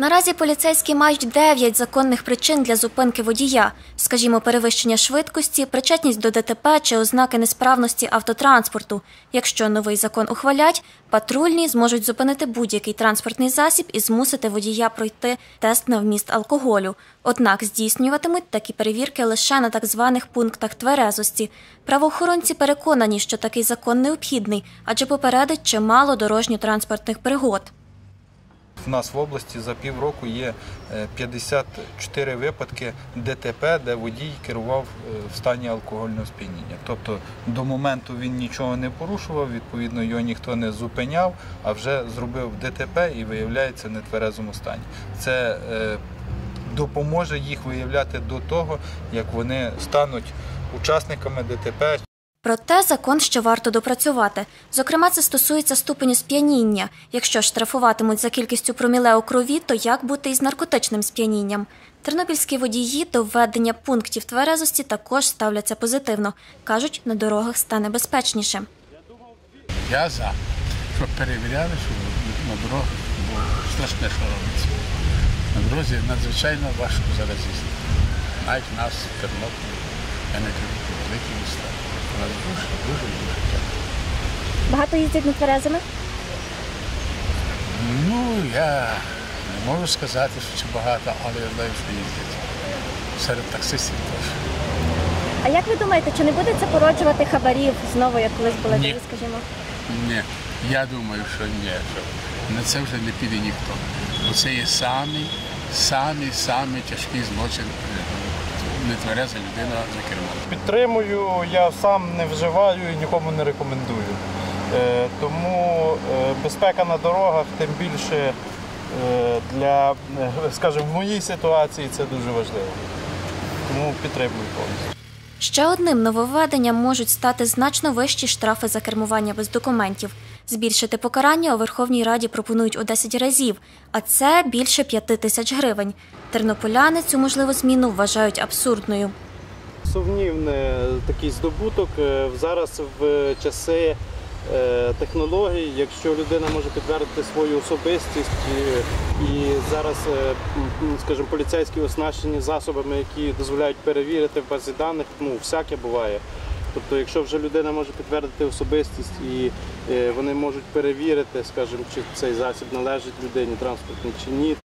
Наразі поліцейські мають 9 законних причин для зупинки водія. Скажімо, перевищення швидкості, причетність до ДТП чи ознаки несправності автотранспорту. Якщо новий закон ухвалять, патрульні зможуть зупинити будь-який транспортний засіб і змусити водія пройти тест на вміст алкоголю. Однак здійснюватимуть такі перевірки лише на так званих пунктах тверезості. Правоохоронці переконані, що такий закон необхідний, адже попередить чимало дорожньо-транспортних пригод. У нас в області за півроку є 54 випадки ДТП, де водій керував в стані алкогольного сп'яніння. Тобто до моменту він нічого не порушував, відповідно його ніхто не зупиняв, а вже зробив ДТП і виявляється в нетверезому стані. Це допоможе їх виявляти до того, як вони стануть учасниками ДТП. Проте закон ще варто допрацювати. Зокрема, це стосується ступеню сп'яніння. Якщо штрафуватимуть за кількістю проміле у крові, то як бути із наркотичним сп'янінням? Тернопільські водії до введення пунктів тверезості також ставляться позитивно. Кажуть, на дорогах стане безпечніше. Я за, щоб перевіряли, що на дорогах було страшне, що робиться. На дорозі надзвичайно важко зараз їздити. Навіть у нас в Тернополі, я не кажу, великі міста. У нас дуже тяжко. Багато їздять нетверезими? Ну, я не можу сказати, що це багато, але я знаю, що їздять. Серед таксистів теж. А як ви думаєте, чи не буде це породжувати хабарів знову, як колись були, скажімо? Ні, я думаю, що ні. Що на це вже не піде ніхто. Бо це є самий тяжкий злочин. Нетвереза людина за кермом. Підтримую, я сам не вживаю і нікому не рекомендую. Тому безпека на дорогах, тим більше для, скажімо, в моїй ситуації це дуже важливо. Тому підтримую повністю. Ще одним нововведенням можуть стати значно вищі штрафи за кермування без документів. Збільшити покарання у Верховній Раді пропонують у 10 разів, а це більше 5 тисяч гривень. Тернополяни цю можливу зміну вважають абсурдною. Сумнівний такий здобуток. Зараз в часи технологій, якщо людина може підтвердити свою особистість і зараз, скажімо, поліцейські оснащені засобами, які дозволяють перевірити в базі даних, всяке буває. Тобто, якщо вже людина може підтвердити особистість і вони можуть перевірити, скажімо, чи цей засіб належить людині транспортній чи ні,